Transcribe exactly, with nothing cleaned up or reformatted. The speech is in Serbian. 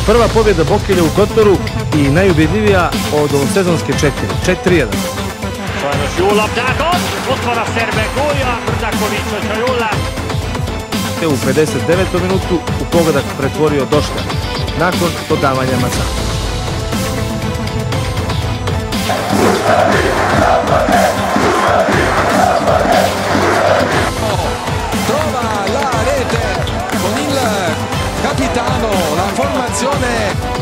Prva pobjeda Bokelja u Kotoru i najubjedljivija od ovosezonske četiri. četiri jedan. Sajnos jó labdákat, ott van a szerbek gólja, Brdaković hogyha jól lát. U pedeset devetom minutu u pogodak pretvorio Došljan, nakon dodavanja Mazana. Trova la rete con il capitano, la formazione